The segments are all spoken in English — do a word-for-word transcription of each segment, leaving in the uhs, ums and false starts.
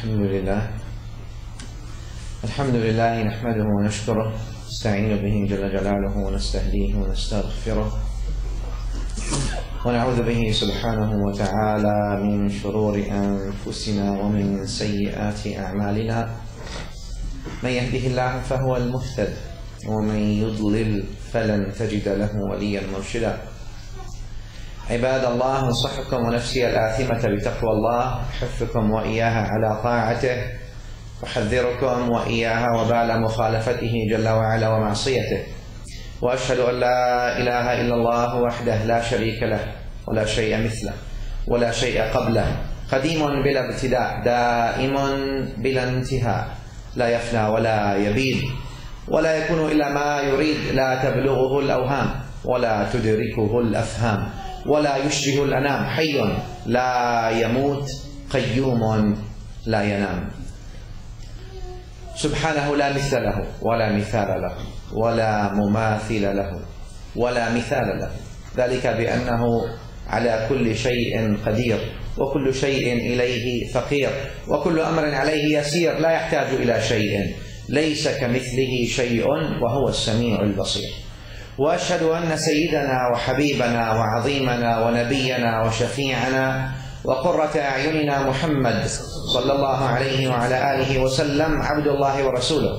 الحمد لله الحمد لله نحمده ونشكره نستعين به جل جلاله ونستهديه ونستغفره ونعوذ به سبحانه وتعالى من شرور أنفسنا ومن سيئات أعمالنا. من يهده الله فهو المهتد ومن يضلل فلن تجد له وليا مرشدا. عباد الله، انصحكم ونفسي الآثمة بتقوى الله حثكم وإياها على طاعته، أحذركم وإياها وبال مخالفته جل وعلا ومعصيته. وأشهد أن لا إله إلا الله وحده لا شريك له ولا شيء مثله ولا شيء قبله، قديم بلا ابتداء دائم بلا انتهاء، لا يفنى ولا يبيد ولا يكون إلا ما يريد، لا تبلغه الأوهام ولا تدركه الأفهام ولا يشبه الأنام، حي لا يموت قيوم لا ينام، سبحانه لا مثل له ولا مثال له ولا مماثل له ولا مثال له، ذلك بأنه على كل شيء قدير وكل شيء إليه فقير وكل أمر عليه يسير، لا يحتاج إلى شيء، ليس كمثله شيء وهو السميع البصير. وأشهد أن سيدنا وحبيبنا وعظيمنا ونبينا وشفيعنا وقرة أعيننا محمد صلى الله عليه وعلى آله وسلم عبد الله ورسوله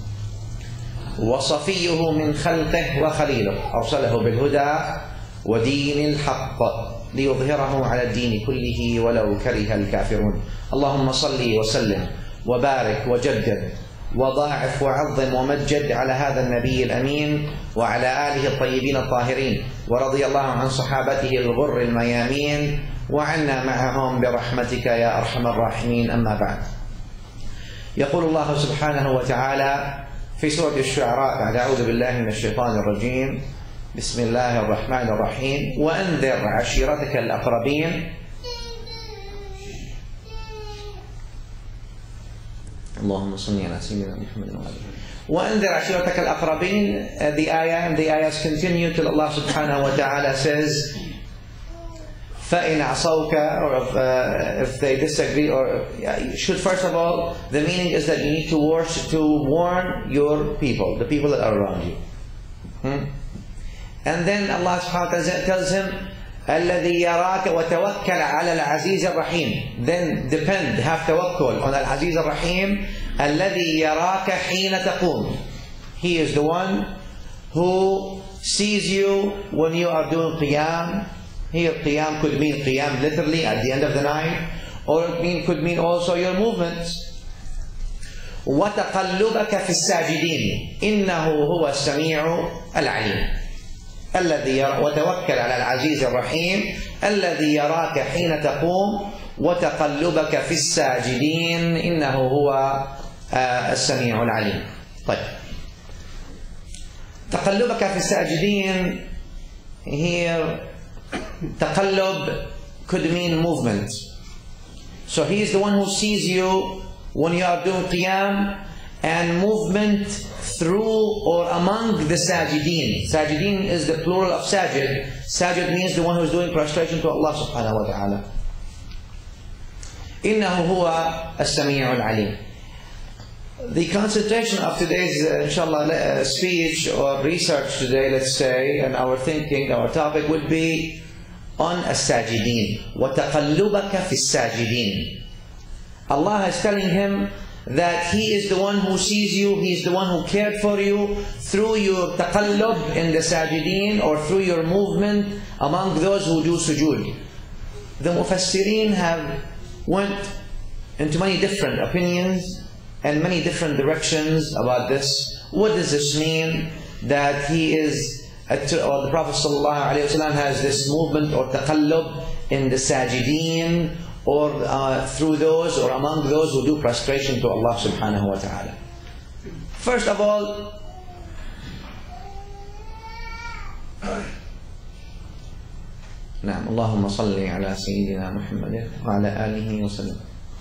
وصفيه من خلقه وخليله، أرسله بالهدى ودين الحق ليظهره على الدين كله ولو كره الكافرون. اللهم صل وسلم وبارك وجدد وضاعف وعظم ومجد على هذا النبي الأمين وعلى آله الطيبين الطاهرين، ورضي الله عن صحابته الغر الميامين وعنا معهم برحمتك يا أرحم الراحمين. أما بعد، يقول الله سبحانه وتعالى في سورة الشعراء بعد أعوذ بالله من الشيطان الرجيم، بسم الله الرحمن الرحيم: وأنذر عشيرتك الأقربين. اللهم صل على سيدنا محمد وعلى آله. وأنذر عشيرتك الأقربين. The ayah and the ayahs continue till Allah subhanahu wa ta'ala says, فَإِنْ عَصَوْكَ, or if, uh, if they disagree, or yeah, should first of all, the meaning is that you need to, watch, to warn your people, the people that are around you. Hmm? And then Allah subhanahu wa ta'ala tells him, الذي يراك وتوكل على العزيز الرحيم. Then depend, have tawakkul on Al-Aziz Ar-Rahim. الذي يراك حين تقوم. He is the one who sees you when you are doing qiyam. Here qiyam could mean qiyam literally at the end of the night, or it mean, could mean also your movements. وتقلبك في الساجدين إنه هو السميع العليم. الذي يرى وتوكل على العزيز الرحيم الذي يراك حين تقوم وتقلبك في الساجدين إنه هو السميع العليم. طيب، تقلبك في الساجدين here, تقلب could mean movement. So he is the one who sees you when you are doing qiyam, and movement through or among the sajideen. Sajideen is the plural of sajid. Sajid means the one who is doing prostration to Allah subhanahu wa ta'ala. إِنَّهُ هُوَ السَّمِيعُ الْعَلِيمُ. The concentration of today's uh, inshallah uh, speech or research today, let's say, and our thinking, our topic would be on as-sajideen. وَتَقَلُّبَكَ فِي السَّاجِدِينَ. Allah is telling him that He is the one who sees you, He is the one who cared for you through your taqallub in the sajideen, or through your movement among those who do sujood. The mufassirin have went into many different opinions and many different directions about this. What does this mean? That he is, or the Prophet ﷺ has this movement or taqallub in the sajideen, or uh, through those or among those who do prostration to Allah subhanahu wa ta'ala. First of all, نعم اللهم صل على سيدنا محمد وعلى آله وسلم.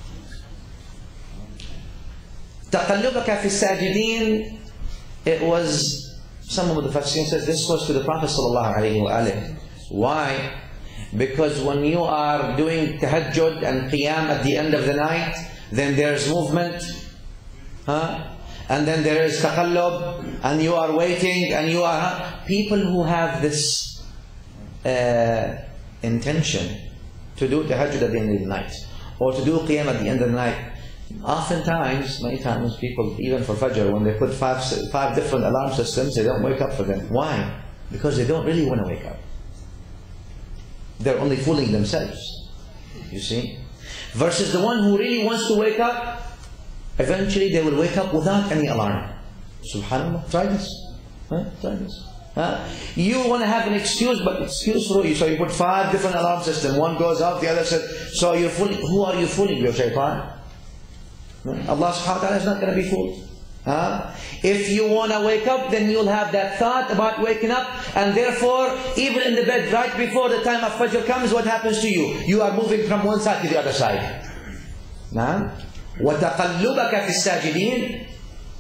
تقلبك في الساجدين, it was, some of the Mufassirin says this was to the Prophet sallallahu alaihi wasallam. Why? Because when you are doing tahajjud and qiyam at the end of the night, then there's movement, huh? And then there is taqallub, and you are waiting, and you are... Huh? People who have this uh, intention to do tahajjud at the end of the night, or to do qiyam at the end of the night, oftentimes, many times, people, even for Fajr, when they put five, five different alarm systems, they don't wake up for them. Why? Because they don't really want to wake up. They're only fooling themselves, you see. Versus the one who really wants to wake up, eventually they will wake up without any alarm. Subhanallah. Try this. Huh? Try this. Huh? You want to have an excuse, but excuse for you. So you put five different alarm systems. One goes off, the other says, so you're fooling. Who are you fooling? Your shaitan. Allah subhanahu wa ta'ala is not going to be fooled. Huh? If you want to wake up, then you'll have that thought about waking up, and therefore, even in the bed, right before the time of Fajr comes, what happens to you? You are moving from one side to the other side. Nah? وَتَقَلُّبَكَ فِي السَّاجِدِينَ.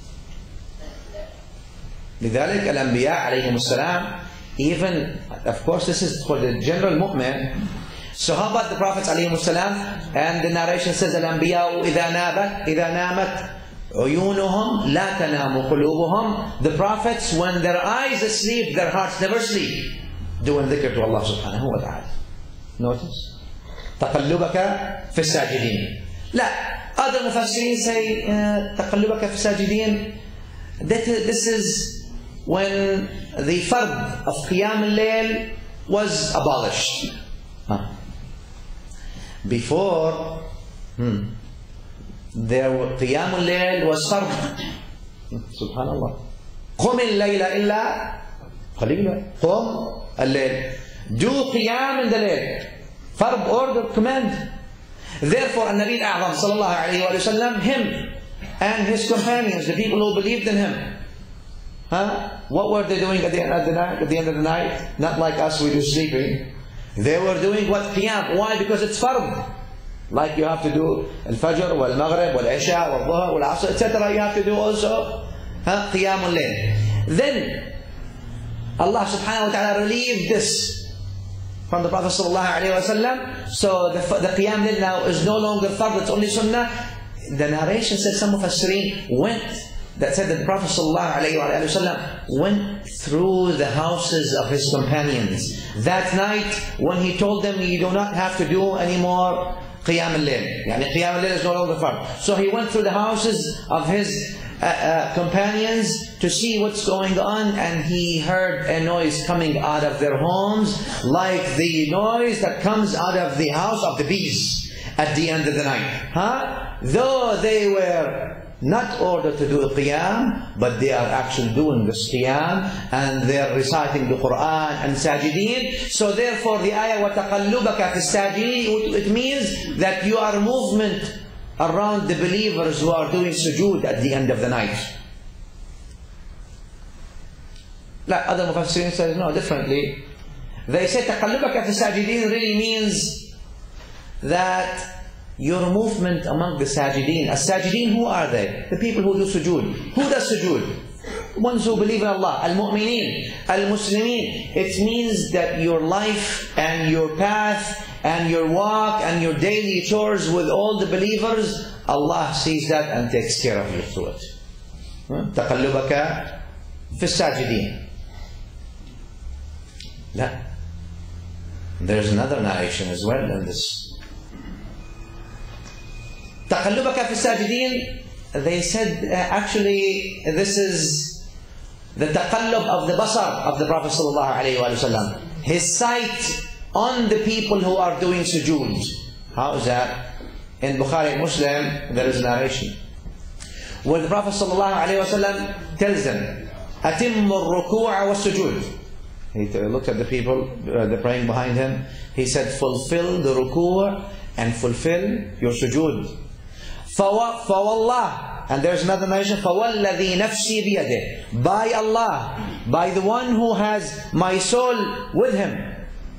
لذلك الأنبياء عليهم السلام, even, of course this is for the general mu'min. So how about the prophets عليهم السلام? And the narration says, الأنبياء إذا نابت إذا نامت عيونهم لا تنام قلوبهم. The prophets, when their eyes are asleep, their hearts never sleep, doing dhikr to Allah subhanahu wa ta'ala. Notice? تقلبك في الساجدين. لا, other mufassirin say تقلبك في الساجدين, that this is when the fard of Qiyam al-Layl was abolished. Huh. Before, hmm, there were Qiyam al-Layl was fard. Subhanallah. قم الليل إلا قليلا. قم الليل. Do Qiyam in the Layl. Fard, order, command. Therefore, An-Nabi al-A'zam sallallahu alayhi wa sallam, him and his companions, the people who believed in him, huh? What were they doing at the end of the night? At the end of the night, not like us, we do sleeping. They were doing what? Qiyam. Why? Because it's fard. Like you have to do al-Fajr, wal-Maghrib, wal-Isha, wal-Dhuhr, wal-Asr, et cetera. You have to do also huh? Qiyam al-Layl. Then Allah subhanahu wa ta'ala relieved this from the Prophet sallallahu alayhi wa sallam. So the, the Qiyam al-Layl now is no longer fard, it's only sunnah. The narration said some Mufassirin went, that said that the Prophet ﷺ went through the houses of his companions that night when he told them, you do not have to do any more Qiyam al-Layl. Yani Qiyam al-Layl is no longer fard. So he went through the houses of his uh, uh, companions to see what's going on, and he heard a noise coming out of their homes like the noise that comes out of the house of the bees at the end of the night. Huh? Though they were not ordered to do a qiyam, but they are actually doing this qiyam, and they are reciting the Quran and sajideen. So therefore the ayah وَتَقَلُّبَكَ فِي السَّاجِدِينَ, it means that you are movement around the believers who are doing sujood at the end of the night. Like other mufassirin say no, differently. They say تَقَلُّبَكَ فِي السَّاجِدِينَ really means that your movement among the sajideen. As-sajideen, who are they? The people who do sujood. Who does sujood? The ones who believe in Allah. Al-mu'mineen, al-muslimin. It means that your life and your path and your walk and your daily chores with all the believers, Allah sees that and takes care of you through it. تَقَلُّبَكَ فِي السَّاجِدِينَ. La. There's another narration as well in this. تَقَلُّبَكَ فِي السَّاجِدِينَ, they said uh, actually this is the taqallub of the basar of the Prophet sallallahu alayhi wa sallam. His sight on the people who are doing sujood. How is that? In Bukhari and Muslim there is a narration where the Prophet sallallahu alayhi wa sallam tells them, أَتِمُّ الرُّكُوعَ وَالسُّجُودِ. He looked at the people, uh, the praying behind him. He said, fulfill the ruku' and fulfill your sujood. فَوَاللَّهِ, and there's another narration, فَوَالَّذِي نَفْسِي بِيَدِهِ, by Allah, by the one who has my soul with him,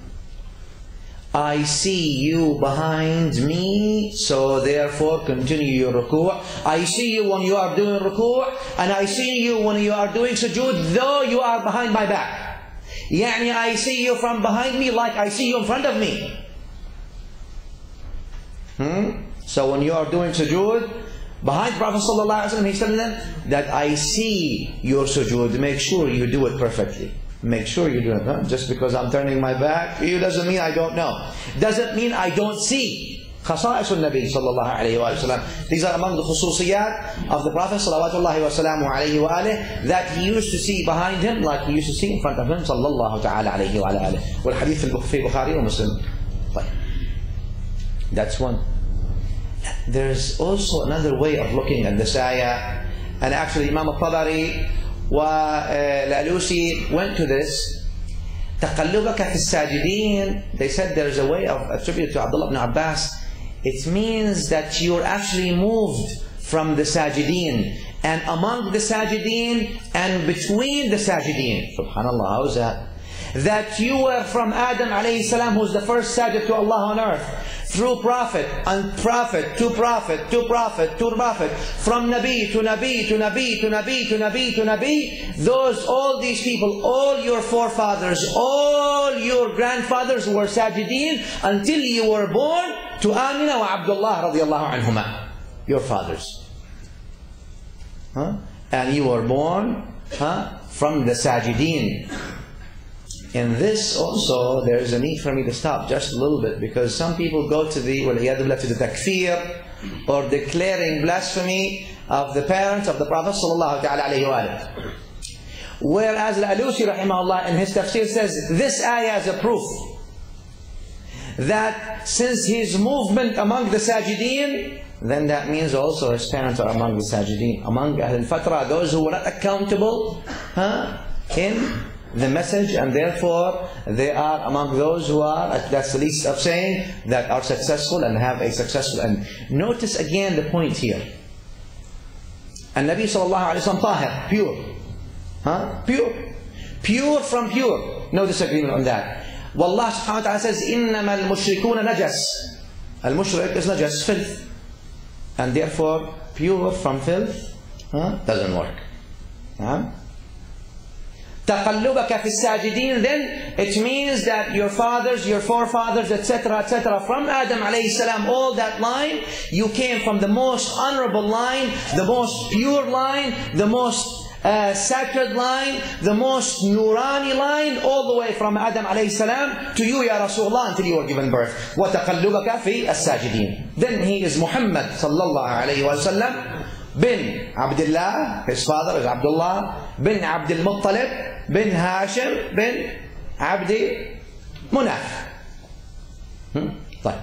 I see you behind me, so therefore continue your ruku'. I see you when you are doing ruku', and I see you when you are doing sujood, though you are behind my back. Yani I see you from behind me like I see you in front of me. Hmm? So when you are doing sujood, behind Prophet ﷺ, he's telling them that I see your sujood. Make sure you do it perfectly. Make sure you do it. Huh? Just because I'm turning my back, it doesn't mean I don't know. Doesn't mean I don't see. خصائص النبي صلى الله عليه وآله وسلم. These are among the khususiyat of the Prophet صلوات الله وسلامه عليه وآله that he used to see behind him like he used to see in front of him صلى الله تعالى عليه وعلى آله. والحديث في البخاري ومسلم. طيب. That's one. There's also another way of looking at this ayah, and actually Imam al-Tabari والألوسي went to this. تقلبك في الساجدين, they said there's a way of attributed to Abdullah ibn Abbas. It means that you're actually moved from the sajideen, and among the sajideen and between the sajideen. Subhanallah, how is that? That you were from Adam alayhi salam, who's the first sajid to Allah on earth, through prophet and prophet to prophet to prophet to prophet, from Nabi to Nabi to Nabi to Nabi to Nabi to Nabi. Those, all these people, all your forefathers, all your grandfathers were sajideen until you were born to Amina wa Abdullah radiallahu anhuma, your fathers. Huh? And you were born huh, from the sajideen. In this also, there is a need for me to stop just a little bit, because some people go to the, to the takfir, or declaring blasphemy of the parents of the Prophet sallallahu alaihi wasallam. Whereas Al-Alusi rahimahullah in his tafsir says, this ayah is a proof that since his movement among the sajideen, then that means also his parents are among the sajideen, among Ahl al-Fatra, those who were not accountable huh, in the message, and therefore they are among those who are, that's the least of saying, that are successful and have a successful end. Notice again the point here. And Nabi sallallahu alayhi wa sallam tahir, pure. Huh? Pure. Pure from pure. No disagreement on that. Wallah subhanahu wa ta'ala says, إِنَّمَا الْمُشْرِكُونَ نَجَسٌ. Al-mushrik is najas, filth. And therefore, pure from filth huh, doesn't work. Huh? تَقَلُّبَكَ فِي السَّاجِدِينَ, then it means that your fathers, your forefathers, et cetera, et cetera, from Adam alayhi salam, all that line, you came from the most honorable line, the most pure line, the most uh, sacred line, the most nurani line, all the way from Adam alayhi salam to you, Ya Rasulullah, until you were given birth. وَتَقَلُّبَكَ فِي السَّاجِدِينَ. Then he is Muhammad sallallahu alayhi wa sallam bin Abdullah, his father is Abdullah, bin Abdul Muttalib, bin Hashim, bin Abdi Munaf. Hmm? Fine.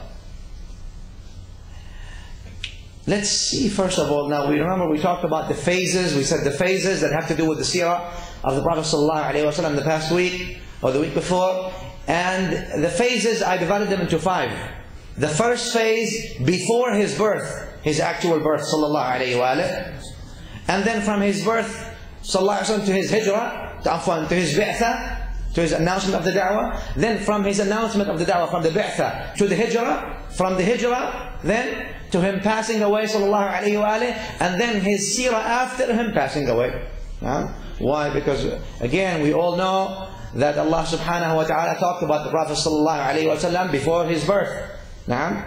Let's see first of all, now we remember we talked about the phases, we said the phases that have to do with the seerah of the Prophet ﷺ the past week or the week before, and the phases I divided them into five. The first phase before his birth, his actual birth sallallahu alayhi wa alayhi, and then from his birth sallallahu alayhi wa sallam to his hijrah, to, afwan, to his bi'tha, to his announcement of the da'wah, then from his announcement of the da'wah, from the bi'tha to the hijrah, from the hijrah then to him passing away sallallahu alayhi wa alayhi, and then his seerah after him passing away. Huh? Why? Because again we all know that Allah subhanahu wa ta'ala talked about the Prophet sallallahu alayhi wa sallam before his birth. نعم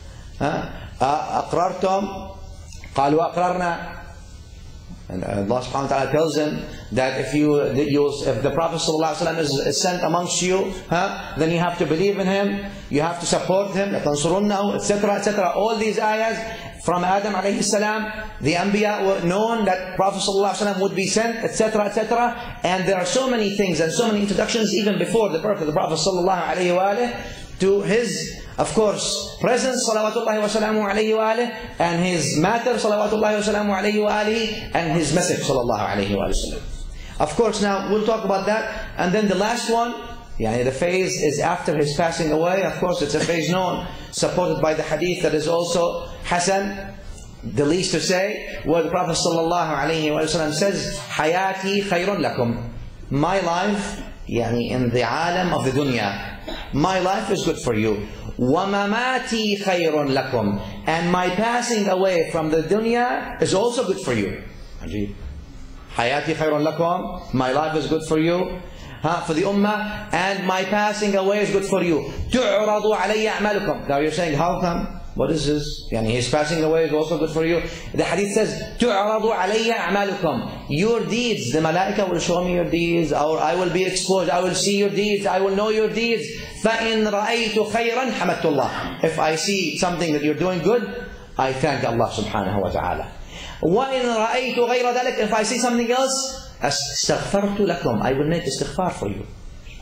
أقررتم قالوا أقررنا. And Allah subhanahu wa ta'ala tells them that if you, if the Prophet sallallahu alaihi wasallam is, is sent amongst you, huh, then you have to believe in him, you have to support him, et cetera, et cetera. All these ayahs from Adam alayhi salam, the Anbiya were known that Prophet sallallahu alaihi wasallam would be sent, et cetera, et cetera. And there are so many things and so many introductions even before the birth of the Prophet sallallahu alaihi wasallam to his, of course, presence, salawatullahi wa salamu alayhi wa alayhi, and his matter, salawatullahi wa salamu alayhi wa alayhi, and his message, sallallahu alayhi wa sallam. Of course, now we'll talk about that. And then the last one, yani the phase is after his passing away. Of course, it's a phase known, supported by the hadith that is also Hasan, the least to say, where the Prophet sallallahu alayhi wa sallam says, Hayati khayrun lakum. My life, yani in the alam of the dunya, my life is good for you. وَمَمَاتِي خَيْرٌ لَكُمْ. And my passing away from the dunya is also good for you. Ajib. Hayati khayrun lakum. My life is good for you. Huh? For the ummah. And my passing away is good for you. تُعْرَضُ عَلَيَّ أَعْمَالُكُمْ. Now you're saying, how come? What is this? Yani his passing away is also good for you. The hadith says, تُعْرَضُ عَلَيَّ أَعْمَالُكُمْ. Your deeds, the malaika will show me your deeds, or I will be exposed, I will see your deeds, I will know your deeds. فَإِنْ رَأَيْتُ خَيْرًا حَمَدْتُ اللَّهِ. If I see something that you're doing good, I thank Allah subhanahu wa ta'ala. وَإِنْ رَأَيْتُ غَيْرَ ذَلك. If I see something else, أَسْتَغْفَرْتُ لَكُمْ. I will make istighfar for you.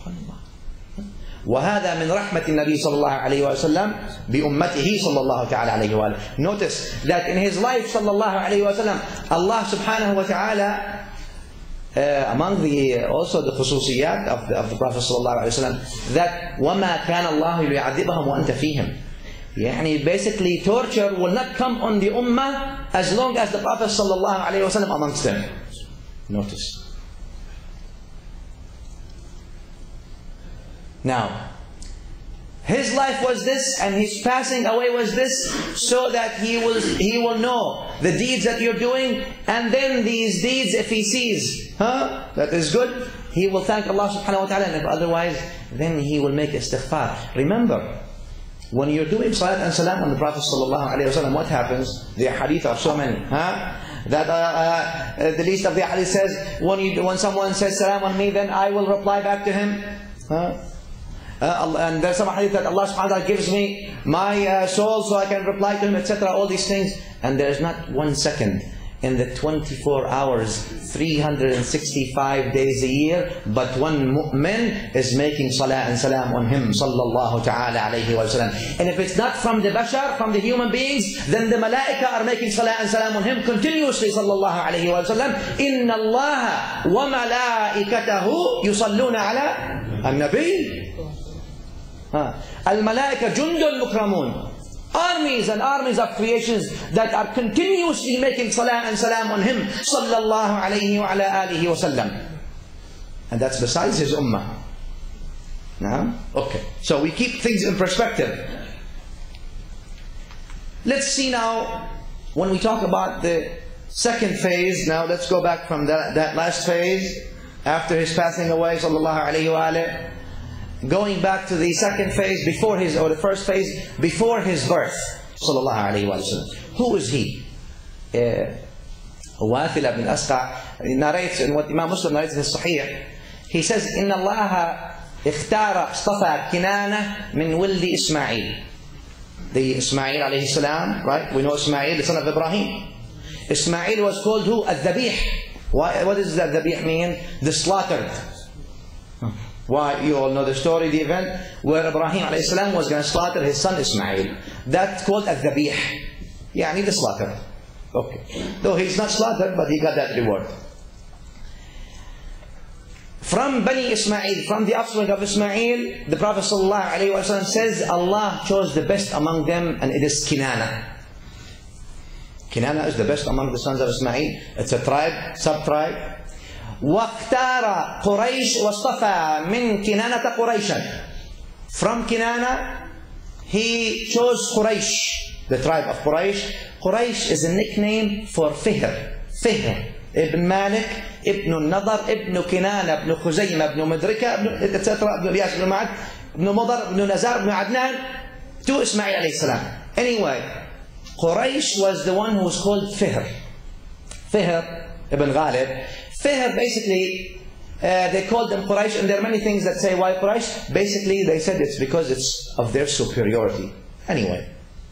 وهذا من رحمة النبي صلى الله عليه وسلم بأمته صلى الله تعالى عليه وآله. Notice that in his life صلى الله عليه وسلم, Allah subhanahu wa ta'ala, uh, among the also the خصوصيات of the, of the Prophet صلى الله عليه وسلم, that وما كان الله ليعذبهم وأنت فيهم. يعني basically torture will not come on the ummah as long as the Prophet صلى الله عليه وسلم amongst them. Notice. Now, his life was this, and his passing away was this, so that he will he will know the deeds that you're doing, and then these deeds, if he sees, huh, that is good, he will thank Allah subhanahu wa ta'ala, and if otherwise, then he will make istighfar. Remember, when you're doing salat and salam on the Prophet sallallahu alaihi wasallam, what happens? The hadith are so many, huh? That uh, uh, the least of the hadith says, when you when someone says salam on me, then I will reply back to him, huh? Uh, and there's some hadith that Allah subhanahu wa ta'ala gives me my uh, soul so I can reply to him, et cetera. All these things. And there's not one second in the twenty-four hours, three hundred sixty-five days a year, but one mu'min is making salah and salam on him, sallallahu ta'ala alayhi wa sallam. And if it's not from the bashar, from the human beings, then the malaika are making salah and salam on him continuously, sallallahu alayhi wa sallam. Inna Allah wa malaikatahu yusalluna ala al-nabi. Al-Malaika jundul mukramun. Armies and armies of creations that are continuously making salah and salam on him, sallallahu alayhi wa ala alihi wa sallam. And that's besides his ummah. Now, okay. So we keep things in perspective. Let's see now, when we talk about the second phase, now let's go back from that, that last phase, after his passing away, sallallahu alayhi wa alayhi. Going back to the second phase before his, or the first phase before his birth, sallallahu alayhi wa sallam. Who is he? Uh, Wathil ibn Asqa narrates in what Imam Muslim narrates in his Sahih. He says, "Inna Allah ikhtara istafa Kinana min wildi Ismail." The Ismail alayhi salam, right? We know Ismail, the son of Ibrahim. Ismail was called who? Al-Dhabih. What does that Dhabih mean? The slaughtered. Why? You all know the story, the event where Ibrahim alayhi salam was going to slaughter his son Ismail. That's called al-Dhabih. Yani the slaughter. Okay. Though he's not slaughtered, but he got that reward. From Bani Ismail, from the offspring of Ismail, the Prophet sallallahu alayhi wa sallam says, Allah chose the best among them, and it is Kinana. Kinana is the best among the sons of Ismail. It's a tribe, sub-tribe. وَاخْتَارَ قُرَيْشْ وَاصْطَفَى مِنْ كِنَانَةَ قُرَيْشًا. From Kinana, he chose Quraysh, the tribe of Quraysh. Quraysh is a nickname for Fihr. Fihr. Ibn Malik, Ibn Nadar, Ibn Kinana, Ibn Khuzayma, Ibn Madrika, et cetera. Ibn Riyas, Ibn Ma'ad, Ibn Madar, Ibn Nazar, Ibn Adnan, to Ismail alayhi salam. Anyway, Quraysh was the one who was called Fihr. Fihr ibn Ghalib. Fihr, basically, uh, they called them Quraysh, and there are many things that say why Quraysh. Basically, they said it's because it's of their superiority. Anyway.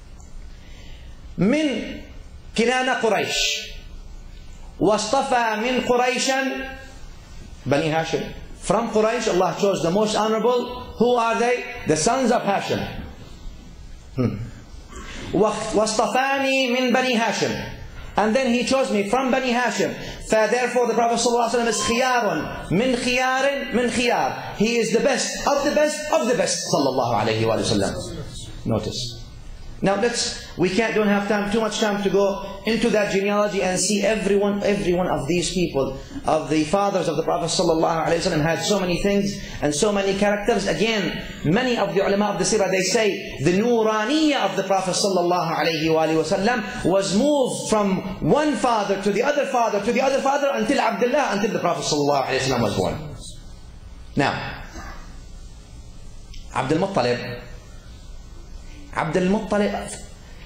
Min Kinana Quraysh. واصطفى من قريشا Bani Hashim. From Quraysh, Allah chose the most honorable. Who are they? The sons of Hashim. Hmm. واصطفاني من بني هاشم. And then he chose me from Bani Hashim. Therefore the Prophet ﷺ is khiyarun min khiyarin min khiyar. He is the best of the best of the best, sallallahu alayhi wa sallam. Notice. Now let's, we can't, don't have time, too much time to go into that genealogy and see every one, every one of these people, of the fathers of the Prophet sallallahu alaihi wasallam, had so many things and so many characters. Again, many of the ulama of the seerah, they say the nuraniyya of the Prophet sallallahu alaihi wasallam was moved from one father to the other father to the other father until Abdullah, until the Prophet sallallahu alaihi wasallam was born. Now, Abdul Muttalib. Abdul Muttalib,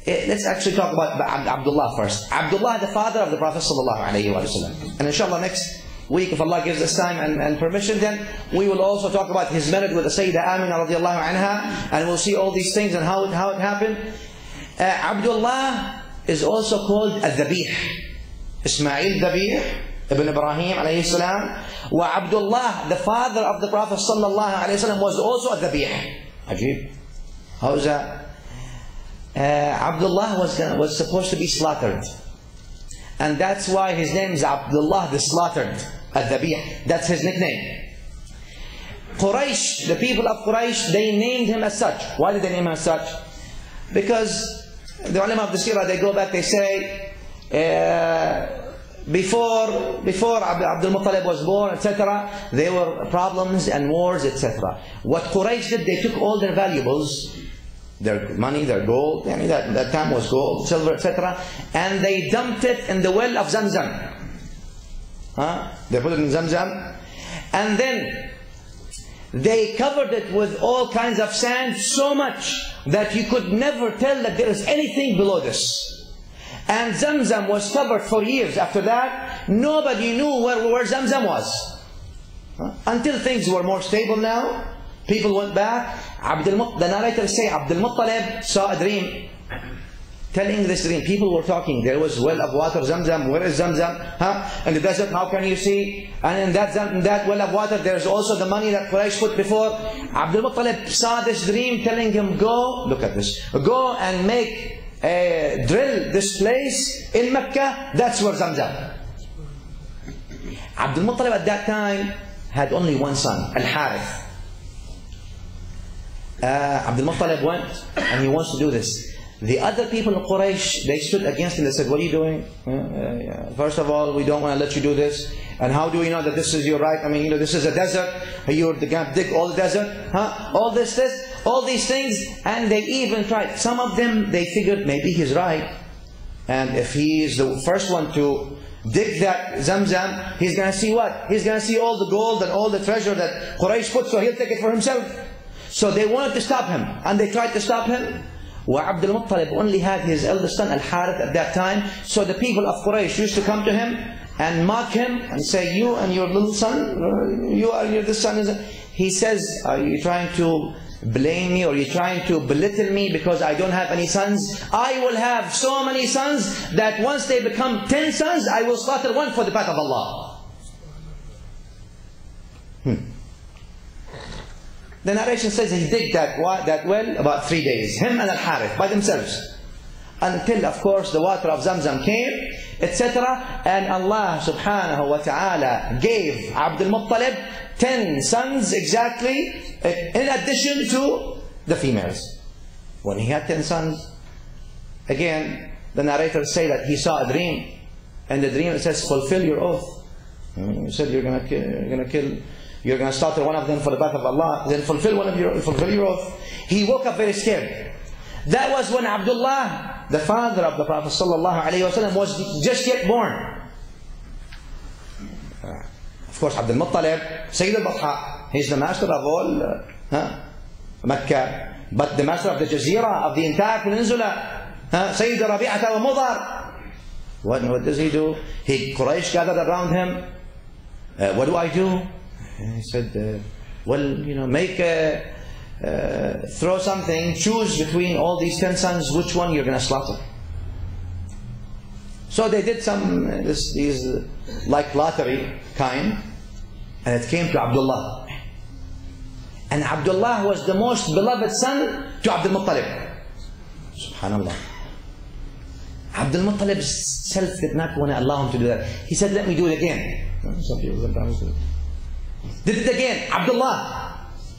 let's actually talk about Abdullah first. Abdullah, the father of the Prophet sallallahu alaihi wasallam. And inshallah next week, if Allah gives us time and, and permission, then we will also talk about his marriage with the Sayyidah Amina radiallahu anha, and we'll see all these things and how it, how it happened. Uh, Abdullah is also called Al-Dhabih. Ismail Dhabih ibn Ibrahim alayhi salam. Wa Abdullah, the father of the Prophet sallallahu alayhi wasallam, was also a Dhabih. Ajib. How is that? Uh, Abdullah was, was supposed to be slaughtered. And that's why his name is Abdullah the Slaughtered. Al-Dhabih. That's his nickname. Quraysh, the people of Quraysh, they named him as such. Why did they name him as such? Because the ulama of the seerah, they go back, they say, uh, before before Abdul Muttalib was born, et cetera, there were problems and wars, et cetera. What Quraysh did, they took all their valuables, their money, their gold, I mean, that, that time was gold, silver, et cetera, and they dumped it in the well of Zamzam. Huh? They put it in Zamzam, and then they covered it with all kinds of sand, so much that you could never tell that there is anything below this. And Zamzam was covered for years. After that, nobody knew where, where Zamzam was. Huh? Until things were more stable now, people went back. Abdul, the narrators say Abdul Muttalib saw a dream, telling this dream. People were talking. There was well of water, Zamzam. Where is Zamzam? Huh? In the desert, how can you see? And in that, in that well of water, there is also the money that Quraysh put before. Abdul Muttalib saw this dream, telling him, go, look at this, go and make, uh, drill this place in Mecca. That's where Zamzam. Abdul Muttalib at that time had only one son, Al-Harith. Uh, Abdul Muttalib went and he wants to do this. The other people in Quraysh, they stood against him. They said, what are you doing? Uh, uh, first of all, we don't want to let you do this. And how do we know that this is your right? I mean, you know, this is a desert. You're going to dig all the desert. Huh? All this, this, all these things. And they even tried. Some of them, they figured maybe he's right. And if he is the first one to dig that Zamzam, he's going to see what? He's going to see all the gold and all the treasure that Quraysh put, so he'll take it for himself. So they wanted to stop him. And they tried to stop him. Wa Abdul Muttalib only had his eldest son Al-Harith at that time. So the people of Quraysh used to come to him and mock him and say, you and your little son, you are your this son is. He says, are you trying to blame me, or are you trying to belittle me because I don't have any sons? I will have so many sons that once they become ten sons, I will slaughter one for the path of Allah. Hmm. The narration says he digged that, that well about three days, him and Al-Harith, by themselves. Until, of course, the water of Zamzam came, et cetera. And Allah subhanahu wa ta'ala gave Abdul Muttalib ten sons exactly, in addition to the females. When he had ten sons, again, the narrators say that he saw a dream. And the dream, it says, fulfill your oath. You said you're going to you're going to kill... You're going to slaughter one of them for the path of Allah. Then fulfill one of your fulfill your oath. He woke up very scared. That was when Abdullah, the father of the Prophet sallallahu alaihi wasallam, was just yet born. Uh, of course, Abdul Muttalib, Sayyid al-Batha, he's the master of all uh, huh, Mecca, but the master of the Jazeera, of the entire peninsula, huh, Sayyid Rabi'ah wa Mudar. What, what does he do? He Quraysh gathered around him. Uh, what do I do? And he said, uh, well, you know, make a, uh, throw something, choose between all these ten sons, which one you're going to slaughter. So they did some, uh, this, these, uh, like lottery kind, and it came to Abdullah. And Abdullah was the most beloved son to Abdul Muttalib. Subhanallah. Abdul Muttalib's self did not want to allow him to do that. He said, let me do it again. Some people sometimes do it. Did it again, Abdullah.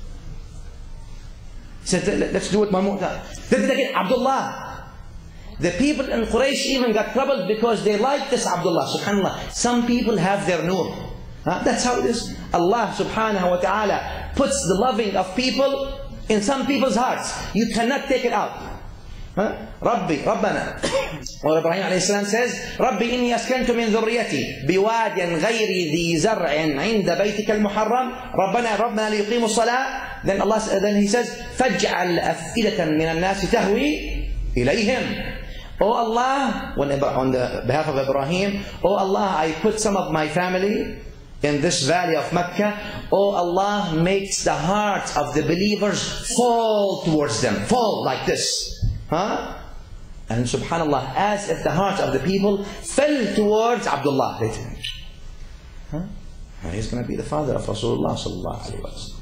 He said, let's do it one more time. Did it again, Abdullah. The people in Quraysh even got troubled because they liked this Abdullah. Subhanallah. Some people have their nur. Huh? That's how it is. Allah subhanahu wa ta'ala puts the loving of people in some people's hearts. You cannot take it out. Huh? Rabbi, Rabbana. Or Ibrahim alayhi salam says, Rabbi inni askantu min dhurriyati biwadin ghayri dhi zar'in inda baytika al-muharram. Rabbana, Rabbana liyuqimu as-salah. Then Allah, then He says, فَاجْعَلْ أَفْئِدَةً مِنَ النَّاسِ تَهْوِي إِلَيْهِمْ. Oh Allah, when, on the behalf of Ibrahim, oh Allah, I put some of my family in this valley of Mecca. Oh Allah, makes the hearts of the believers fall towards them. Fall like this. Huh? And subhanallah, as if the hearts of the people fell towards Abdullah. They think, huh? He's going to be the father of Rasulullah sallallahu alaihi wasallam.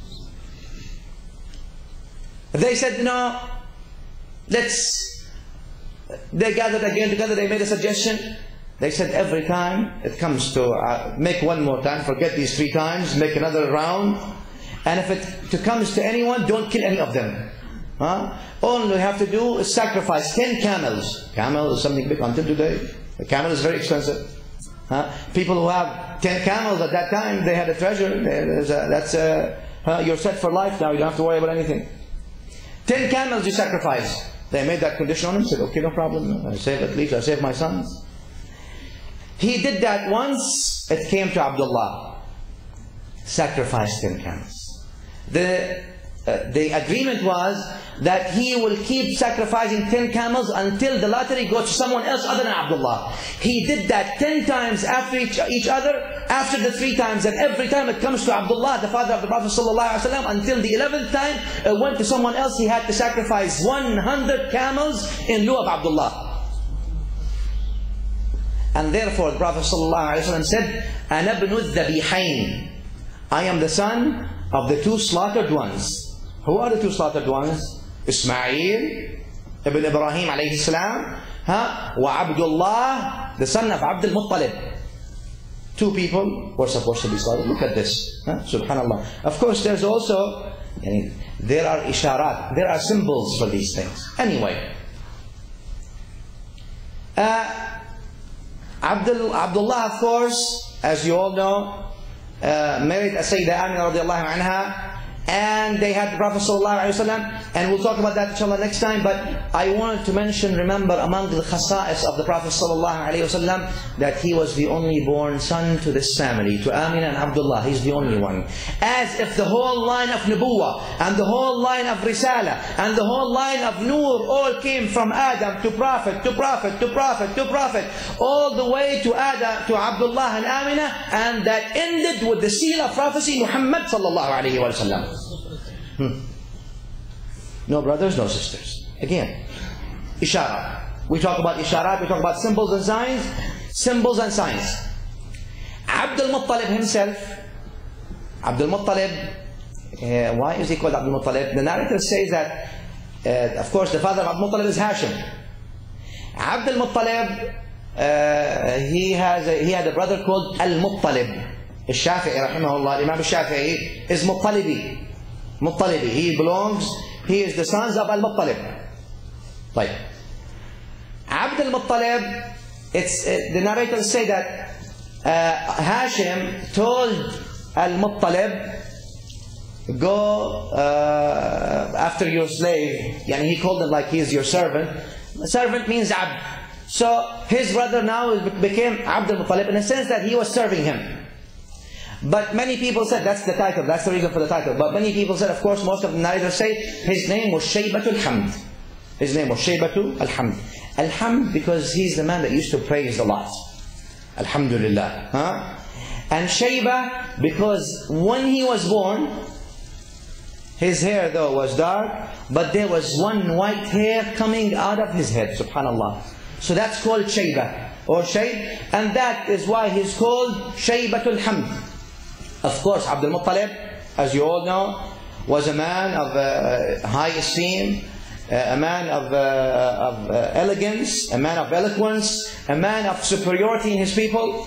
They said, no, let's, they gathered again together, they made a suggestion. They said every time it comes to, uh, make one more time, forget these three times, make another round. And if it to comes to anyone, don't kill any of them. Huh? All you have to do is sacrifice ten camels. Camel is something big until today. A camel is very expensive. Huh? People who have ten camels at that time, they had a treasure. A, that's a, uh, you're set for life now, you don't have to worry about anything. Ten camels you sacrifice. They made that condition on him, said, okay, no problem. I save at least, I save my sons. He did that once, it came to Abdullah. Sacrificed ten camels. The, uh, the agreement was that he will keep sacrificing ten camels until the lottery goes to someone else other than Abdullah. He did that ten times after each, each other, after the three times, and every time it comes to Abdullah, the father of the Prophet ﷺ, until the eleventh time it went to someone else. He had to sacrifice one hundred camels in lieu of Abdullah. And therefore the Prophet ﷺ said, أَنَا بْنُ الذَّبِيحَيْنِ, I am the son of the two slaughtered ones. Who are the two slaughtered ones? Ismail ibn Ibrahim alayhi salam, huh? Wa Abdullah, the son of Abdul Muttalib. Two people were supposed to be slaughtered. Look at this. Huh? Subhanallah. Of course, there's also, yani, there are isharat, there are symbols for these things. Anyway, uh, Abdul, Abdullah, of course, as you all know, uh, married a Sayyidah Amina radiallahu anha. And they had the Prophet ﷺ, and we'll talk about that inshallah next time. But I wanted to mention, remember, among the khasa'is of the Prophet ﷺ, that he was the only born son to this family, to Amina and Abdullah. He's the only one. As if the whole line of Nubuwah, and the whole line of Risala, and the whole line of Nur all came from Adam to Prophet, to Prophet, to Prophet, to Prophet, all the way to Adam, to Abdullah and Amina, and that ended with the seal of prophecy, Muhammad sallallahu alayhi wa sallam. Hmm. No brothers, no sisters. Again, ishara. We talk about isharat, we talk about symbols and signs. Symbols and signs. Abdul Muttalib himself, Abdul Muttalib, uh, why is he called Abdul Muttalib? The narrator says that, uh, of course, the father of Abdul Muttalib is Hashim. Abdul Muttalib, uh, he, has a, he had a brother called Al-Muttalib. Al-Shafi'i, rahimahullah, Imam Al-Shafi'i is Muttalibi. Muttalibi. He belongs, he is the sons of Al-Muttalib. Like, Abd al-Muttalib, it's, uh, the narrators say that uh, Hashim told Al-Muttalib, go uh, after your slave. Yani he called him like he is your servant. Servant means Abd. So his brother now became Abd al-Muttalib in the sense that he was serving him. But many people said, that's the title, that's the reason for the title. But many people said, of course, most of the narrators say, his name was Shaybatul Hamd. His name was Shaybatul Al-Hamd. Al-Hamd because he's the man that used to praise a lot. Alhamdulillah. Huh? And Shayba because when he was born, his hair though was dark, but there was one white hair coming out of his head. Subhanallah. So that's called Shayba or Shay, and that is why he's called Shaybatul Hamd. Of course, Abdul Muttalib, as you all know, was a man of uh, high esteem, uh, a man of, uh, of uh, elegance, a man of eloquence, a man of superiority in his people.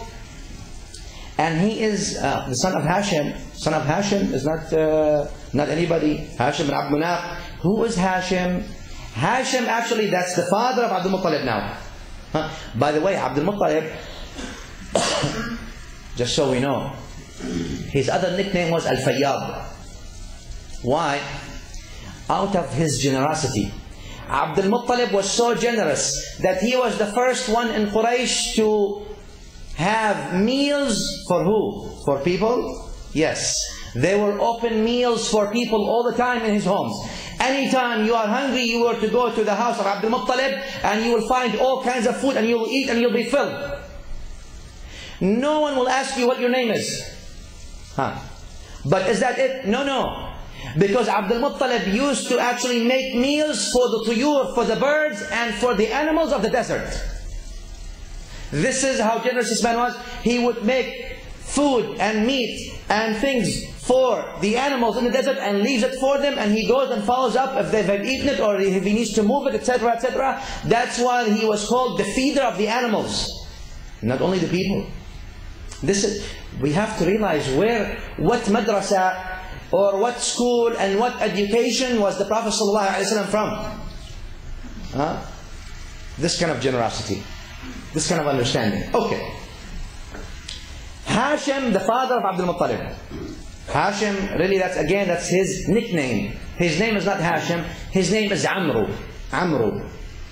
And he is uh, the son of Hashim. Son of Hashim is not, uh, not anybody. Hashim bin Abd Manaf. Who is Hashim? Hashim, actually, that's the father of Abdul Muttalib now. Huh? By the way, Abdul Muttalib, just so we know, his other nickname was Al-Fayyad. Why? Out of his generosity. Abdul Muttalib was so generous that he was the first one in Quraysh to have meals for who? For people? Yes. There were open meals for people all the time in his homes. Anytime you are hungry, you were to go to the house of Abdul Muttalib and you will find all kinds of food and you will eat and you'll be filled. No one will ask you what your name is. Huh. But is that it? No, no. Because Abdul Muttalib used to actually make meals for the tuyur, for the birds and for the animals of the desert. This is how generous this man was. He would make food and meat and things for the animals in the desert and leaves it for them, and he goes and follows up if they've eaten it or if he needs to move it, et cetera, et cetera. That's why he was called the feeder of the animals, not only the people. This is, we have to realize where, what madrasa or what school and what education was the Prophet ﷺ from. Huh? This kind of generosity, this kind of understanding. Okay. Hashim, the father of Abdul Muttalib. Hashim, really that's again, that's his nickname. His name is not Hashim, his name is Amru. Amru.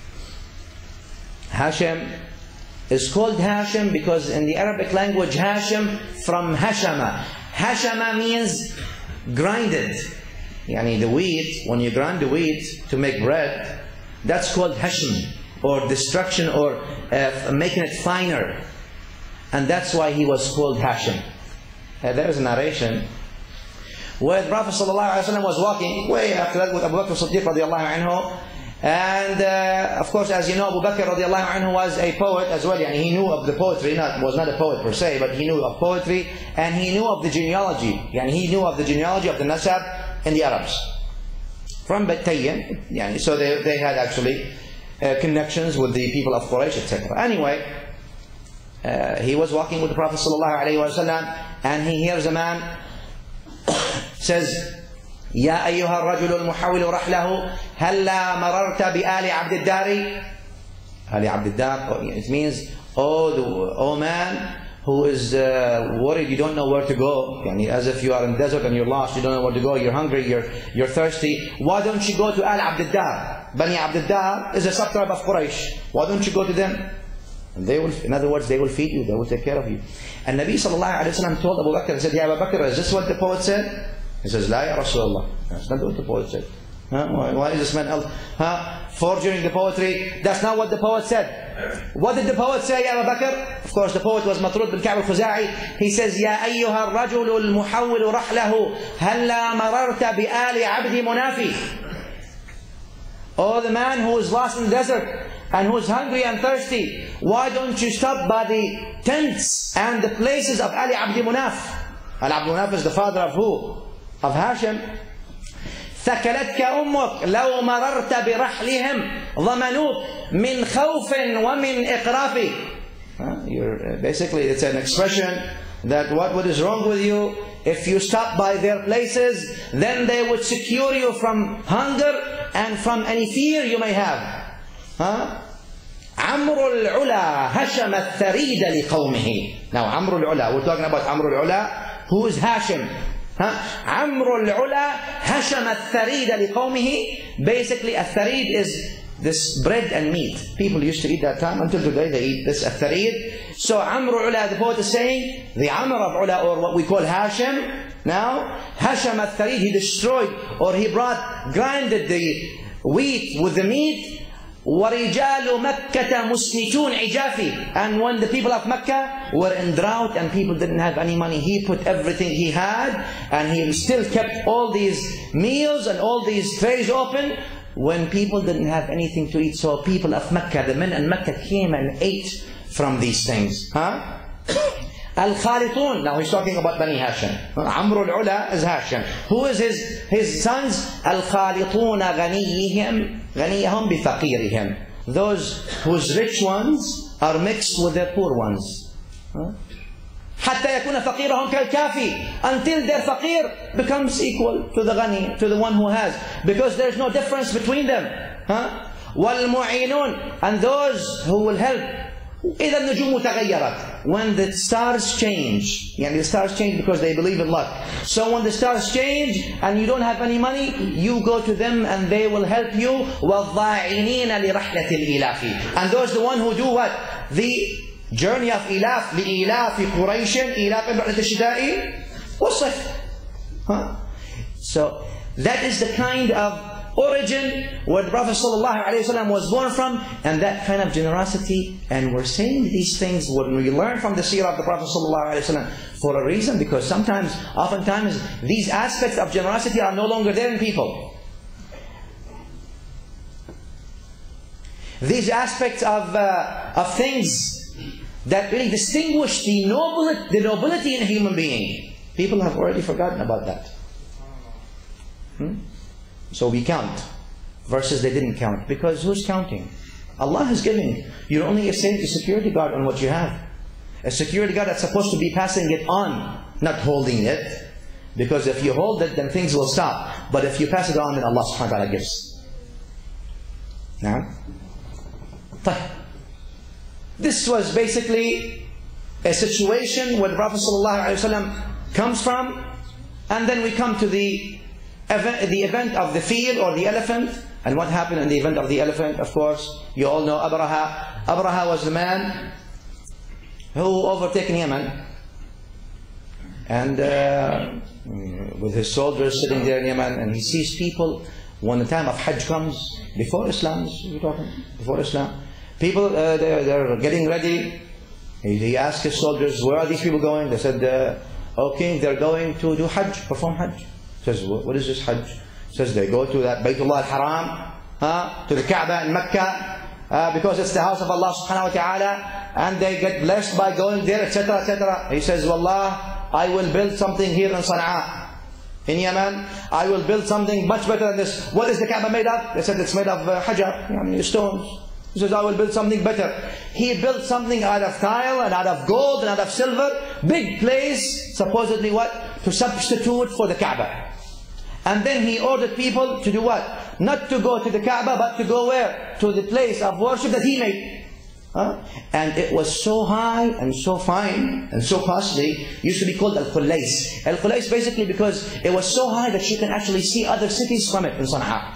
Hashim is called Hashim because in the Arabic language, Hashim from Hashama. Hashama means grinded. Yani the wheat, when you grind the wheat to make bread, that's called Hashim, or destruction, or uh, making it finer. And that's why he was called Hashim. Uh, there is a narration where the Prophet ﷺ was walking way after that with Abu Bakr Siddiq radiallahu anhu. And uh, of course, as you know, Abu Bakr radiallahu anhu was a poet as well. Yani he knew of the poetry, not, was not a poet per se, but he knew of poetry and he knew of the genealogy. Yani he knew of the genealogy of the Nasab in the Arabs. From Battayyan. Yani, so they, they had actually uh, connections with the people of Quraysh, et cetera. Anyway, uh, he was walking with the Prophet ﷺ and he hears a man says, يا أيها الرجل المحول رحله هلا مررت بآل عبد الدار. آل عبد الدار, it means, oh, the, oh man who is uh, worried you don't know where to go. Yani, as if you are in the desert and you're lost, you don't know where to go, you're hungry, you're, you're thirsty. Why don't you go to Al Abd Dar? Bani Abd Dar is a sub-tribe of Quraysh. Why don't you go to them? And they will, in other words, they will feed you, they will take care of you. And Nabi sallallahu alayhi wa sallam told Abu Bakr, he said, Ya Abu Bakr, is this what the poet said? He says, La ya Rasulullah. That's not what the poet said. Huh? Why, why is this man else, huh? forging the poetry? That's not what the poet said. What did the poet say, Ya Abu Bakr? Of course, the poet was Matrud bin Ka'b al-Khuza'i. He says, Ya ayyuha al-rajulu al-muhawwilu rahlahu halla mararta bi-ali abdi munafi. Oh, the man who is lost in the desert and who is hungry and thirsty, why don't you stop by the tents and the places of Ali Abdi Munaf? Ali Abdi Munaf is the father of who? Of Hashim. ثكلتك أمك لو مررت برحلهم ضمنوك من خوف ومن إقراف. You're, basically, it's an expression that what, what is wrong with you, if you stop by their places, then they would secure you from hunger and from any fear you may have. Huh? عمرو العلا هشم الثريد لقومه. Now Amr al-Ula, we're talking about Amr al-Ula, who is Hashim. Huh? عمرو العلا هشم الثريد لقومه. Basically, a tharid is this bread and meat. People used to eat that time. Until today they eat this tharid. So Amr al-Ula, the poet is saying, the Amr of Ula, or what we call Hashim. Now, Hasham al-Tharid, he destroyed, or he brought, grinded the wheat with the meat. وَرِجَالُ مَكَّةَ مُسْنِتُونَ عِجَافِ. And when the people of Mecca were in drought and people didn't have any money, he put everything he had, and he still kept all these meals and all these trays open when people didn't have anything to eat. So people of Mecca, the men in Mecca came and ate from these things. Huh? Al-Khalitun. Now he's talking about Bani Hashim. Amr al-Ula is Hashim. Who is his, his sons? Al-Khalitun ghaniyihim ghaniyahum bifaqirihim. Those whose rich ones are mixed with their poor ones. حتى يكون فقيرهم كالكافي. Until their faqir becomes equal to the ghani, to the one who has. Because there is no difference between them. Huh? وَالْمُعِينُونَ. And those who will help. إذا النجوم تغيرت. When the stars change, يعني the stars change because they believe in luck. So when the stars change and you don't have any money, you go to them and they will help you. وَالضَّاعِنِينَ لِرَحْلَةِ الْإِلَافِ. And those the one who do what? The journey of إِلاف لإلاف قريش إلاف رحلة الشتاء والصيف. Huh? So that is the kind of origin, where the Prophet ﷺ was born from, and that kind of generosity. And we're saying these things when we learn from the seerah of the Prophet ﷺ for a reason, because sometimes, oftentimes, these aspects of generosity are no longer there in people. These aspects of, uh, of things that really distinguish the nobility, the nobility in a human being, people have already forgotten about that. Hmm? So we count versus they didn't count. Because who's counting? Allah is giving. You're only a security guard on what you have. A security guard that's supposed to be passing it on, not holding it. Because if you hold it, then things will stop. But if you pass it on, then Allah subhanahu wa ta'ala gives. Now, this was basically a situation where the Prophet ﷺ comes from, and then we come to the event, the event of the field or the elephant. And what happened in the event of the elephant? Of course, you all know Abraha. Abraha was the man who overtaken Yemen, and uh, with his soldiers sitting there in Yemen, and he sees people. When the time of Hajj comes, before Islam, we're talking before Islam, people uh, they're, they're getting ready. He, he asked his soldiers, "Where are these people going?" They said, uh, "Oh King, they're going to do Hajj, perform Hajj." He says, "What is this Hajj?" He says, "They go to that Baytullah al-Haram, uh, to the Kaaba in Mecca, uh, because it's the house of Allah subhanahu wa ta'ala, and they get blessed by going there, et cetera, et cetera" He says, "Wallah, I will build something here in Sana'a, in Yemen. I will build something much better than this." What is the Kaaba made of? They said it's made of uh, hajar, I mean, stones. He says, "I will build something better." He built something out of tile and out of gold and out of silver. Big place, supposedly what? To substitute for the Kaaba. And then he ordered people to do what? Not to go to the Kaaba, but to go where? To the place of worship that he made. Huh? And it was so high and so fine and so costly, used to be called Al-Khulais. Al-Khulais basically because it was so high that you can actually see other cities from it in Sana'a.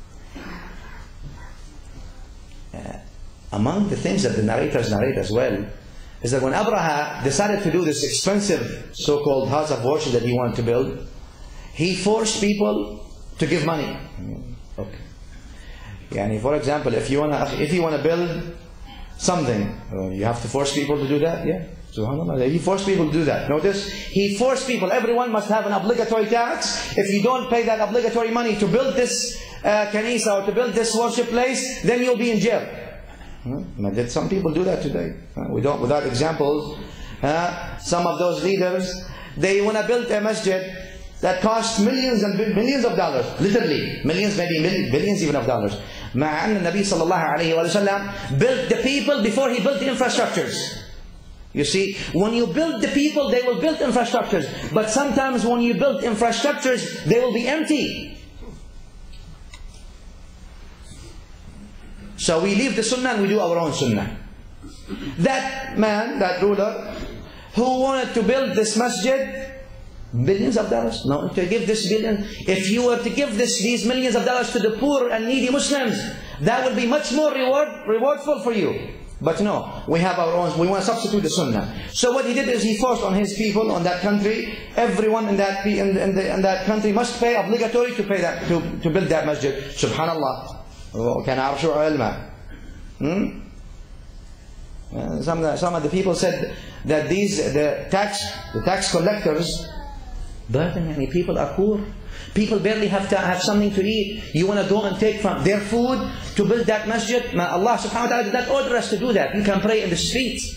Uh, among the things that the narrators narrate as well, is that when Abraha decided to do this expensive so-called house of worship that he wanted to build, he forced people to give money. Okay. Yani for example, if you wanna if you wanna build something, uh, you have to force people to do that. Yeah, subhanallah. He forced people to do that. Notice, he forced people. Everyone must have an obligatory tax. If you don't pay that obligatory money to build this uh, kanisa or to build this worship place, then you'll be in jail. Hmm? Did some people do that today? Uh, we don't, without examples. Uh, some of those leaders, they want to build a masjid that costs millions and millions of dollars, literally millions, maybe millions, billions even of dollars. مع أن النبي صلى الله عليه وسلم built the people before he built the infrastructures. You see, when you build the people, they will build infrastructures. But sometimes when you build infrastructures, they will be empty. So we leave the sunnah and we do our own sunnah. That man, that ruler, who wanted to build this masjid, billions of dollars. No, to give this billion. If you were to give this these millions of dollars to the poor and needy Muslims, that would be much more reward rewardful for you. But no, we have our own. We want to substitute the sunnah. So what he did is he forced on his people, on that country, everyone in that in, in, the, in that country must pay obligatory to pay that to to build that masjid. Subhanallah. Can I arshu ilma? Hmm. Uh, some some of the people said that these the tax the tax collectors. Burden, yani people are poor. People barely have to have something to eat. You want to go and take from their food to build that masjid? Allah subhanahu wa ta'ala did not order us to do that. You can pray in the streets.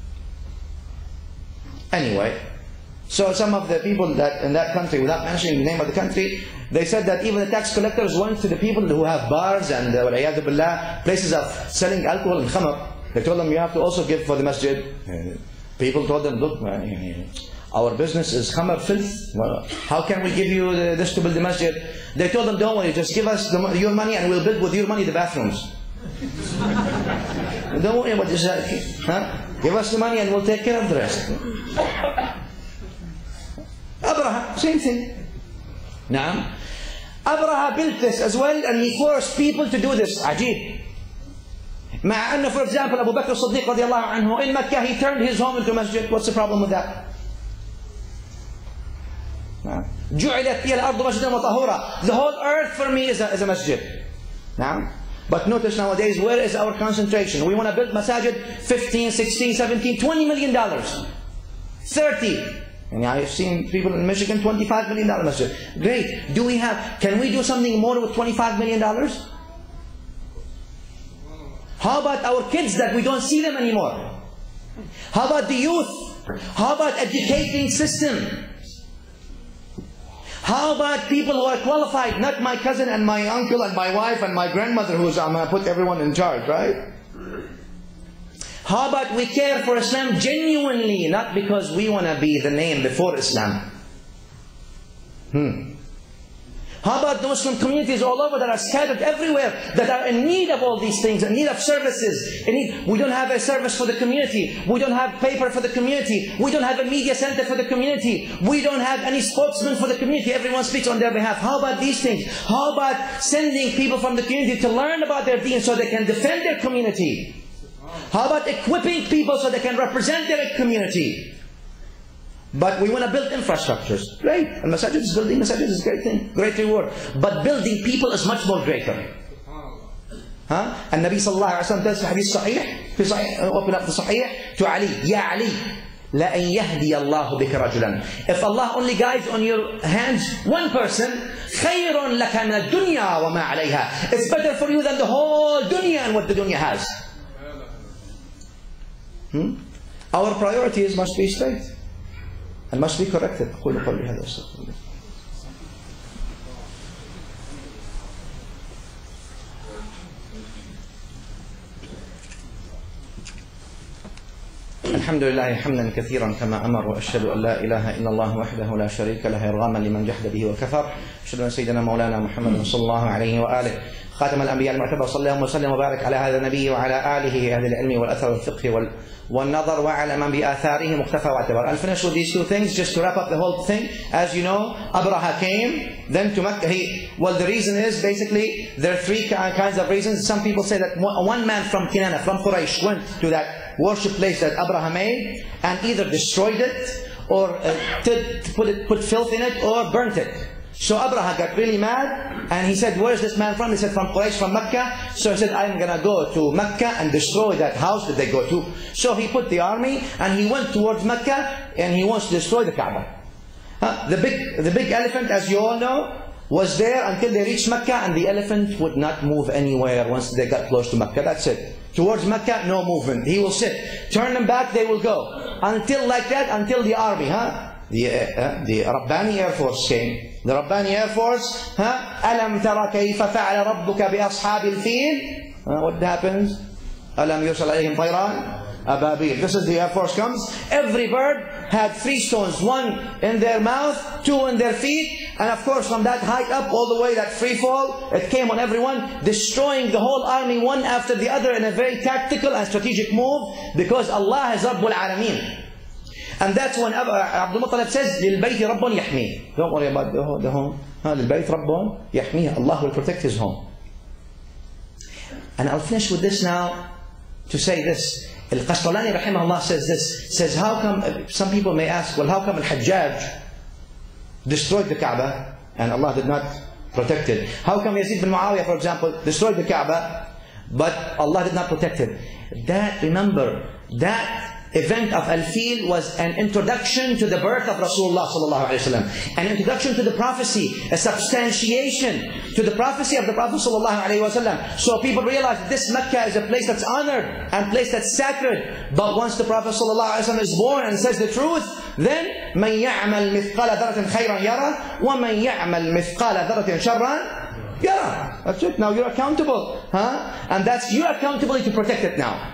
Anyway, so some of the people that in that country, without mentioning the name of the country, they said that even the tax collectors went to the people who have bars and uh, billah, places of selling alcohol and khamr. They told them, you have to also give for the masjid. People told them, look, our business is khamr filth. Well, how can we give you the, this to build the masjid? They told them, don't worry, just give us the, your money and we'll build with your money the bathrooms. Don't worry about this. Huh? Give us the money and we'll take care of the rest. Abraha, same thing. Now, Abraha built this as well and he forced people to do this. Ajib. مع أنه, for example, Abu Bakr as-Siddiq رضي الله عنه, in Mecca he turned his home into a masjid. What's the problem with that? جُعِلَتْ لِيَ الْأَرْضُ مَسْجِدًا وَطَهُورًا. The whole earth for me is a, is a masjid. Now, but notice nowadays, where is our concentration? We want to build masajid, fifteen, sixteen, seventeen, twenty million dollars. thirty. And I've seen people in Michigan, twenty-five million dollars masjid. Great. Do we have, can we do something more with twenty-five million dollars? How about our kids that we don't see them anymore? How about the youth? How about educating system? How about people who are qualified? Not my cousin and my uncle and my wife and my grandmother who's, I'm going to put everyone in charge, right? How about we care for Islam genuinely, not because we want to be the name before Islam? Hmm. How about the Muslim communities all over that are scattered everywhere, that are in need of all these things, in need of services? In need, we don't have a service for the community. We don't have paper for the community. We don't have a media center for the community. We don't have any spokesman for the community. Everyone speaks on their behalf. How about these things? How about sending people from the community to learn about their deen so they can defend their community? How about equipping people so they can represent their community? But we want to build infrastructures. Great. And masajid is building masajid is a great thing. Great reward. But building people is much more greater. Huh? And Nabi sallallahu alayhi wa sallam tells hadith sahih, fi sahih, open up the sahih, to Ali. Ya Ali, لَأَنْ يَهْدِيَ اللَّهُ بِكَ رَجُلًا. If Allah only guides on your hands one person, خَيْرٌ لَكَ مِنَ الدُّنْيَا وَمَا عَلَيْهَا. It's better for you than the whole dunya and what the dunya has. Hmm? Our priorities must be straight and must be corrected. أقول قولي هذا أستغفر الله. الحمد لله حمدا كثيرا كما أمر، وأشهد أن لا إله إلا الله وحده لا شريك له إرغاما لمن جحد به وكفر. أشهد أن سيدنا مولانا محمد صلى الله عليه وآله خاتم الأنبياء المعتبر، صلى الله وسلم وبارك على هذا النبي وعلى آله أهل العلم والأثر والفقه والنظر وعلى من بآثاره مقتفى واعتبر. I'll finish with these two things just to wrap up the whole thing. As you know, Abraha came then to Mecca. He, well, the reason is basically there are three kinds of reasons. Some people say that one man from Kinana, from Quraysh, went to that worship place that Abraha made and either destroyed it or uh, to, to put, it, put filth in it or burnt it. So Abraha got really mad and he said, where is this man from? He said, from Quraysh, from Mecca. So he said, I'm going to go to Mecca and destroy that house that they go to. So he put the army and he went towards Mecca and he wants to destroy the Kaaba. Uh, the, big, the big elephant, as you all know, was there until they reached Mecca, and the elephant would not move anywhere once they got close to Mecca. That's it. Towards Mecca, no movement. He will sit. Turn them back, they will go. Until like that, until the army, huh? The, uh, the Rabbani Air Force came. The Rabbani Air Force, huh? أَلَمْ تَرَ كَيْفَ فَعَلَ رَبُّكَ بِأَصْحَابِ الْفِيلِ. uh, What happens? أَلَمْ يُرْسَلْ عَلَيْهِمْ طَيْرًا أبابيل. This is the Air Force comes. Every bird had three stones, one in their mouth, two in their feet, and of course from that height up all the way, that free fall, it came on everyone, destroying the whole army one after the other in a very tactical and strategic move, because Allah is Rabbul Alameen. And that's when Abdul Muttalib says, لِلْبَيْتِ رَبٌّ يَحْمِيهِ. Don't worry about the home. The home. لِلْبَيْتِ رَبٌّ يَحْمِيهِ. Allah will protect his home. And I'll finish with this now to say this. Al-Qastalani rahimahullah says this, says how come, some people may ask, well how come Al-Hajjaj destroyed the Kaaba and Allah did not protect it? How come Yazid bin Muawiyah, for example, destroyed the Kaaba but Allah did not protect it? That, remember, that event of Al-Fil was an introduction to the birth of Rasulullah sallallahu alaihi wasallam, an introduction to the prophecy, a substantiation to the prophecy of the Prophet sallallahu alaihi wasallam. So people realize that this Mecca is a place that's honored and a place that's sacred. But once the Prophet sallallahu alaihi wasallam is born and says the truth, then مَنْ يَعْمَلْ مِثْقَالَ ذَرَةٍ خَيْرًا يَرَى وَمَنْ يَعْمَلْ مِثْقَالَ ذَرَةٍ شَرًّا يَرَى. That's it. Now you're accountable, huh? And that's your accountability to protect it now.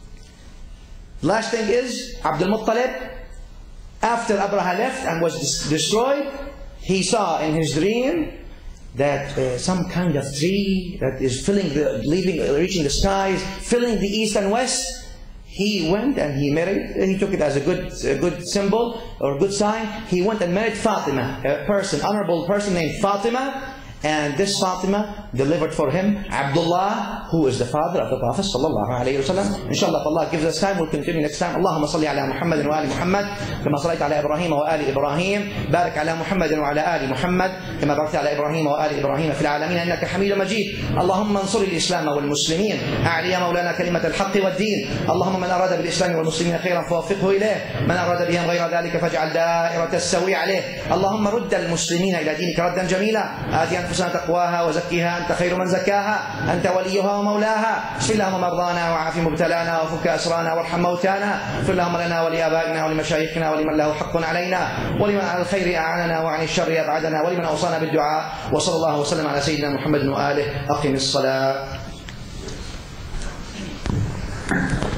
Last thing is, Abdul Muttalib, after Abraha left and was destroyed, he saw in his dream that uh, some kind of tree that is filling the, leaving, reaching the skies, filling the east and west. He went and he married, he took it as a good, a good symbol or a good sign. He went and married Fatima, a person, honorable person named Fatima, And this Fatima delivered for him Abdullah, who is the father of the Prophet sallallahu alayhi wa sallam. Inshallah, if Allah gives us time, we'll continue next time. Allahumma salli ala Muhammad wa ali Muhammad kama sallaita ala Ibrahim wa ali Ibrahim. Barik ala Muhammad wa ala ali Muhammad kama barakta ala Ibrahim wa ali Ibrahim fil alamin innaka Hamidum Majid. Allahumma ansur al-Islam wal Muslimin. A'li ya Mawlana kalimat al-haqq wad din. Allahumma man arada bil Islam wal Muslimin khayran fawaffiqhu ilayh. Man arada bihim ghayra dhalika faj'al da'irata as-sawi alayh. Allahumma rudd al-Muslimin ila dinika raddan jamila. Ati anfusana taqwaha وزكها أنت خير من زكاها أنت وليها ومولاها. اشف اللهم مرضانا وعاف مبتلانا وفك أسرانا وارحم موتانا. اغفر اللهم لنا ولآبائنا ولمشايخنا ولمن له حق علينا ولمن على الخير أعاننا وعن الشر أبعدنا ولمن أوصانا بالدعاء. وصلى الله وسلم على سيدنا محمد وآله. أقم الصلاة.